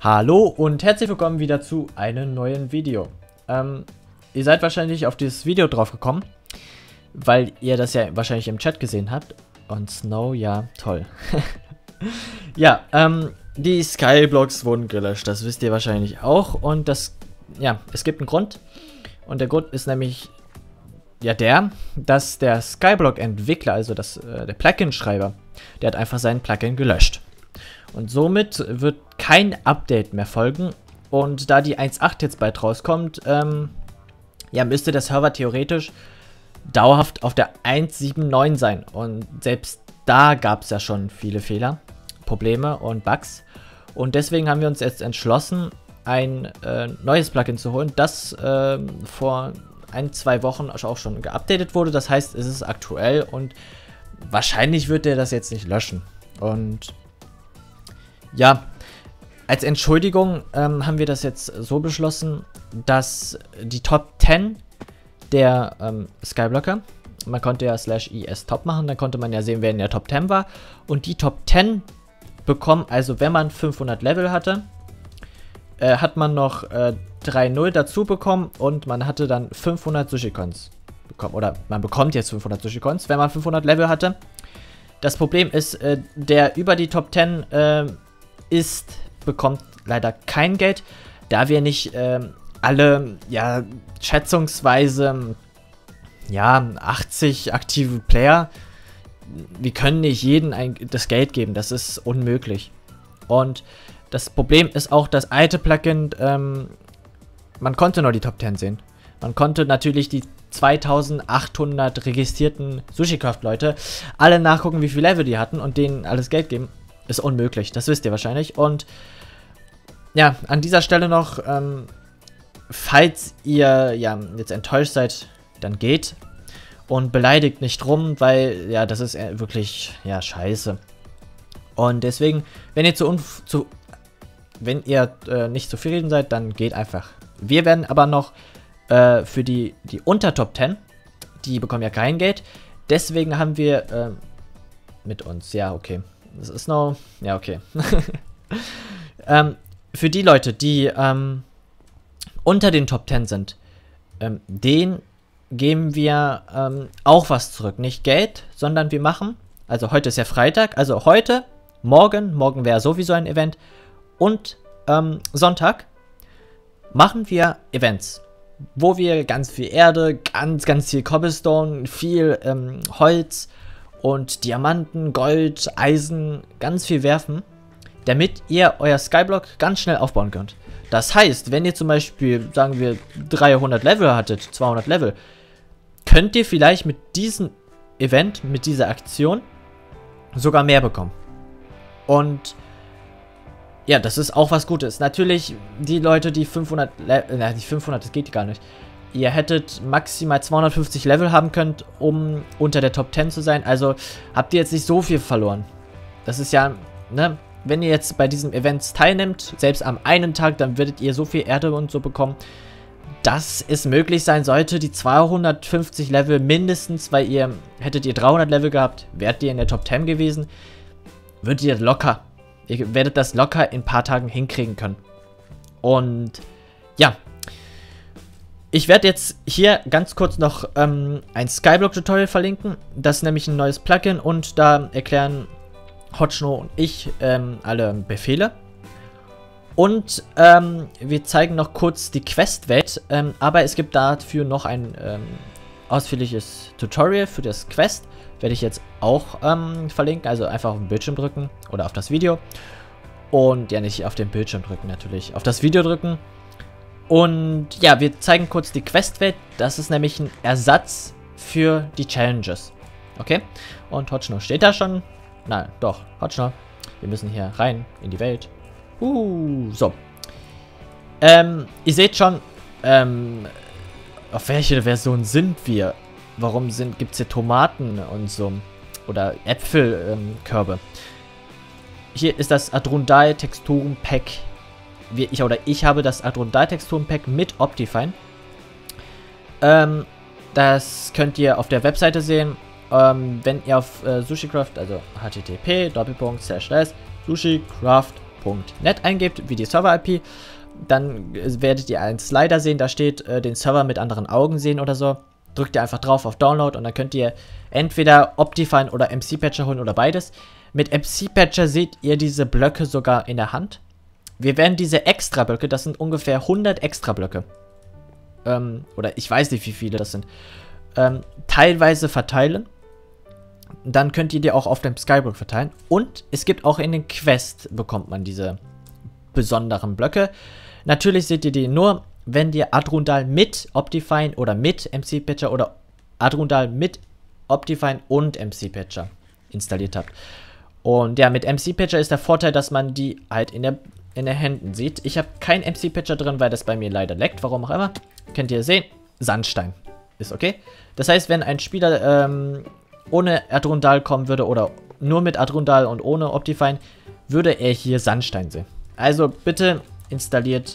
Hallo und herzlich willkommen wieder zu einem neuen Video. Ihr seid wahrscheinlich auf dieses Video drauf gekommen, weil ihr das ja wahrscheinlich im Chat gesehen habt. Und Snow, ja, toll. Ja, die Skyblocks wurden gelöscht, das wisst ihr wahrscheinlich auch. Und das, ja, es gibt einen Grund. Und der Grund ist nämlich, ja, dass der Skyblock-Entwickler, also der Plugin-Schreiber, der hat einfach sein Plugin gelöscht. Und somit wird kein Update mehr folgen. Und da die 1.8 jetzt bald rauskommt, ja, müsste der Server theoretisch dauerhaft auf der 1.7.9 sein. Und selbst da gab es ja schon viele Fehler, Probleme und Bugs. Und deswegen haben wir uns jetzt entschlossen, ein neues Plugin zu holen, das vor 1-2 Wochen auch schon geupdatet wurde. Das heißt, es ist aktuell und wahrscheinlich wird der das jetzt nicht löschen. Und ja, als Entschuldigung haben wir das jetzt so beschlossen, dass die Top 10 der Skyblocker, man konnte ja /is top machen, dann konnte man ja sehen, wer in der Top 10 war. Und die Top 10 bekommen, also wenn man 500 Level hatte, hat man noch 3.0 dazu bekommen und man hatte dann 500 Sushi-Coins bekommen. Oder man bekommt jetzt 500 Sushi-Coins, wenn man 500 Level hatte. Das Problem ist, der über die Top 10 bekommt leider kein Geld, da wir nicht alle, ja, schätzungsweise, ja, 80 aktive Player, wir können nicht jedem das Geld geben, das ist unmöglich. Und das Problem ist auch, das alte Plugin, man konnte nur die Top 10 sehen. Man konnte natürlich die 2800 registrierten Sushi-Craft-Leute alle nachgucken, wie viel Level die hatten und denen alles Geld geben. Ist unmöglich, das wisst ihr wahrscheinlich. Und ja, an dieser Stelle noch, falls ihr ja jetzt enttäuscht seid, dann geht und beleidigt nicht rum, weil ja, das ist wirklich, ja, scheiße. Und deswegen, wenn ihr nicht zufrieden seid, dann geht einfach. Wir werden aber noch für die unter Top 10, die bekommen ja kein Geld. Deswegen haben wir mit uns, ja, okay. Das ist noch, ja, okay. Für die Leute, die unter den Top 10 sind, denen geben wir auch was zurück. Nicht Geld, sondern wir machen, also heute ist ja Freitag, also heute, morgen wäre sowieso ein Event und Sonntag machen wir Events, wo wir ganz viel Erde, ganz viel Cobblestone, viel Holz und Diamanten, Gold, Eisen, ganz viel werfen, damit ihr euer Skyblock ganz schnell aufbauen könnt. Das heißt, wenn ihr zum Beispiel, sagen wir, 300 Level hattet, 200 Level, könnt ihr vielleicht mit diesem Event, mit dieser Aktion sogar mehr bekommen. Und ja, das ist auch was Gutes. Natürlich, die Leute, die 500, die 500, das geht gar nicht. Ihr hättet maximal 250 Level haben könnt, um unter der Top 10 zu sein. Also habt ihr jetzt nicht so viel verloren. Das ist ja, ne, wenn ihr jetzt bei diesen Events teilnimmt, selbst am einen Tag, dann werdet ihr so viel Erde und so bekommen, dass es möglich sein sollte, die 250 Level mindestens, weil hättet ihr 300 Level gehabt, wärt ihr in der Top 10 gewesen, würdet ihr ihr werdet das locker in ein paar Tagen hinkriegen können. Und ja, ich werde jetzt hier ganz kurz noch ein Skyblock-Tutorial verlinken. Das ist nämlich ein neues Plugin und da erklären Hotchno und ich alle Befehle. Und wir zeigen noch kurz die Quest-Welt, aber es gibt dafür noch ein ausführliches Tutorial für das Quest. Werde ich jetzt auch verlinken, also einfach auf den Bildschirm drücken oder auf das Video. Und ja, nicht auf den Bildschirm drücken natürlich, auf das Video drücken. Und ja, wir zeigen kurz die Quest-Welt. Das ist nämlich ein Ersatz für die Challenges. Okay? Und Hotchno steht da schon. Nein, doch, Hotchno. Wir müssen hier rein in die Welt. So. Ihr seht schon, auf welche Version sind wir? Warum gibt es hier Tomaten und so? Oder Äpfelkörbe. Hier ist das Adrundal Texturen Pack. Ich habe das Adrundal Texturen Pack mit Optifine. Das könnt ihr auf der Webseite sehen. Wenn ihr auf SushiCraft, also http://sushicraft server.net eingebt, wie die Server-IP, dann werdet ihr einen Slider sehen, da steht den Server mit anderen Augen sehen oder so. Drückt ihr einfach drauf auf Download und dann könnt ihr entweder Optifine oder MC-Patcher holen oder beides. Mit MC-Patcher seht ihr diese Blöcke sogar in der Hand. Wir werden diese Extra-Blöcke, das sind ungefähr 100 Extra-Blöcke, oder ich weiß nicht, wie viele das sind, teilweise verteilen. Dann könnt ihr die auch auf dem Skyblock verteilen. Und es gibt auch in den Quests, bekommt man diese besonderen Blöcke. Natürlich seht ihr die nur, wenn ihr Adrundal mit Optifine oder mit MC-Patcher oder Adrundal mit Optifine und MC-Patcher installiert habt. Und ja, mit MC-Patcher ist der Vorteil, dass man die halt in den Händen sieht. Ich habe keinen MC-Patcher drin, weil das bei mir leider leckt, warum auch immer. Könnt ihr sehen, Sandstein ist okay. Das heißt, wenn ein Spieler ohne Adrundal kommen würde oder nur mit Adrundal und ohne Optifine, würde er hier Sandstein sehen. Also bitte installiert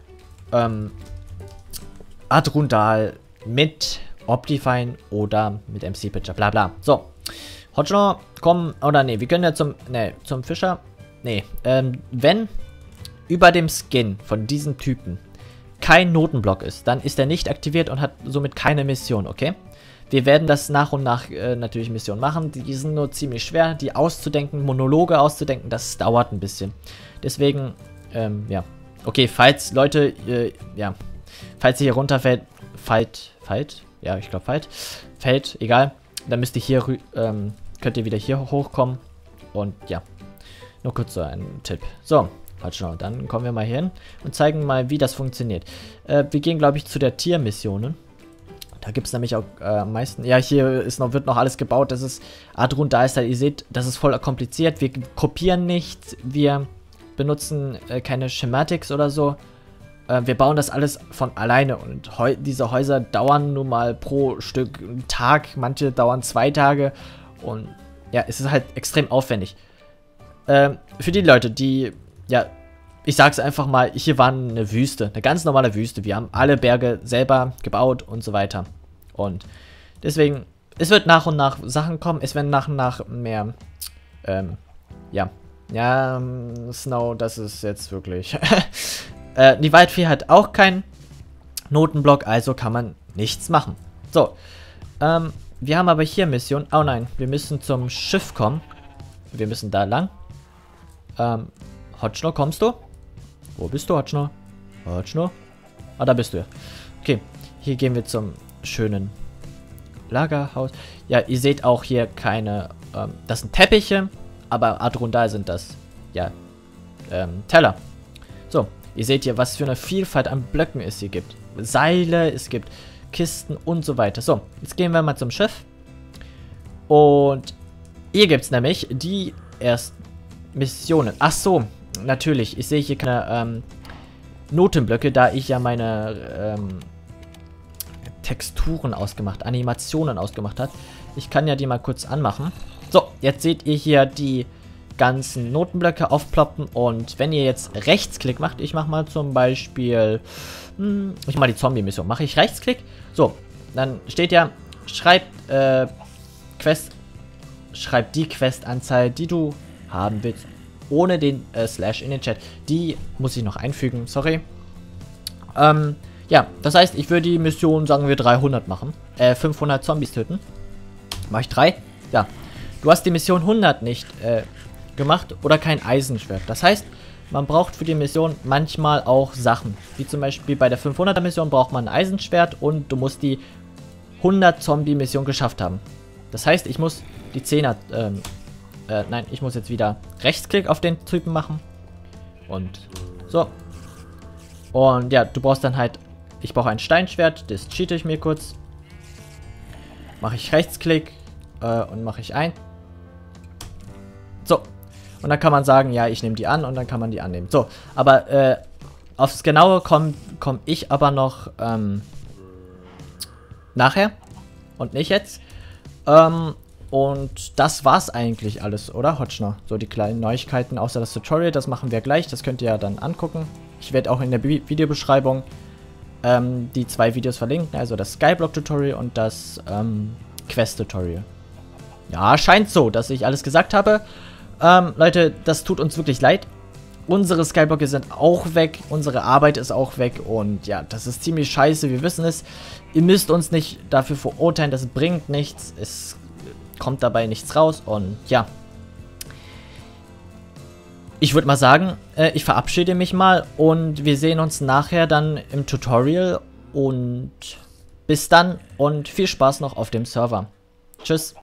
Adrundal mit Optifine oder mit MC-Patcher, bla bla. So, Hotchner, komm, oder nee, wir können ja zum Fischer. Nee, wenn über dem Skin von diesen Typen kein Notenblock ist, dann ist er nicht aktiviert und hat somit keine Mission, okay? Wir werden das nach und nach natürlich Missionen machen. Die sind nur ziemlich schwer, die auszudenken, Monologe auszudenken, das dauert ein bisschen. Deswegen, ja. Okay, falls Leute, falls ihr hier runterfällt, ja, ich glaube fällt, egal, dann müsst ihr hier, könnt ihr wieder hier hochkommen und ja, nur kurz so ein Tipp. So, Hotchner, dann kommen wir mal hier hin und zeigen mal, wie das funktioniert. Wir gehen, glaube ich, zu der Tiermissionen. Da gibt es nämlich auch am meisten. Ja, hier wird noch alles gebaut. Das ist Adrundal ist da. Ihr seht, das ist voll kompliziert. Wir kopieren nichts. Wir benutzen keine Schematics oder so. Wir bauen das alles von alleine. Und diese Häuser dauern nun mal pro Stück einen Tag. Manche dauern 2 Tage. Und ja, es ist halt extrem aufwendig. Für die Leute, die, ja, ich sag's einfach mal, hier war eine Wüste, eine ganz normale Wüste. Wir haben alle Berge selber gebaut und so weiter. Und deswegen, es wird nach und nach Sachen kommen. Es werden nach und nach mehr, Snow, das ist jetzt wirklich. Die Waldfee hat auch keinen Notenblock, also kann man nichts machen. So, wir haben aber hier Mission. Oh nein, wir müssen zum Schiff kommen. Wir müssen da lang. Hotchner, kommst du? Wo bist du, Hotchner? Hotchner? Ah, da bist du ja. Okay, hier gehen wir zum schönen Lagerhaus. Ja, ihr seht auch hier keine, das sind Teppiche, aber Adrundal sind das, ja, Teller. So, ihr seht hier, was für eine Vielfalt an Blöcken es hier gibt. Seile, es gibt Kisten und so weiter. So, jetzt gehen wir mal zum Schiff. Und hier gibt es nämlich die ersten Missionen. Ach so, natürlich. Ich sehe hier keine Notenblöcke, da ich ja meine Texturen ausgemacht, Animationen ausgemacht habe. Ich kann ja die mal kurz anmachen. So, jetzt seht ihr hier die ganzen Notenblöcke aufploppen. Und wenn ihr jetzt Rechtsklick macht, ich mache mal zum Beispiel, ich mache mal die Zombie-Mission. Mache ich Rechtsklick? So, dann steht ja, schreibt die Questanzahl, die du haben willst, ohne den Slash in den Chat. Die muss ich noch einfügen, sorry. Ja, das heißt, ich würde die Mission, sagen wir, 300 machen. 500 Zombies töten. Mache ich 3? Ja. Du hast die Mission 100 nicht gemacht oder kein Eisenschwert. Das heißt, man braucht für die Mission manchmal auch Sachen. Wie zum Beispiel bei der 500er Mission braucht man ein Eisenschwert und du musst die 100 Zombie-Mission geschafft haben. Das heißt, ich muss die 10er, nein, ich muss jetzt wieder Rechtsklick auf den Typen machen. Und so. Und ja, du brauchst dann halt, ich brauche ein Steinschwert, das cheate ich mir kurz. Mache ich Rechtsklick und mache ich ein. So. Und dann kann man sagen, ja, ich nehme die an und dann kann man die annehmen. So, aber aufs Genaue komm ich aber noch nachher und nicht jetzt. Und das war's eigentlich alles, oder, Hotchner? So die kleinen Neuigkeiten, außer das Tutorial, das machen wir gleich. Das könnt ihr ja dann angucken. Ich werde auch in der Videobeschreibung die 2 Videos verlinken, also das Skyblock-Tutorial und das Quest-Tutorial. Ja, scheint so, dass ich alles gesagt habe. Leute, das tut uns wirklich leid. Unsere Skyblocke sind auch weg, unsere Arbeit ist auch weg und ja, das ist ziemlich scheiße, wir wissen es. Ihr müsst uns nicht dafür verurteilen, das bringt nichts, es kommt dabei nichts raus und ja. Ich würde mal sagen, ich verabschiede mich mal und wir sehen uns nachher dann im Tutorial und bis dann und viel Spaß noch auf dem Server. Tschüss.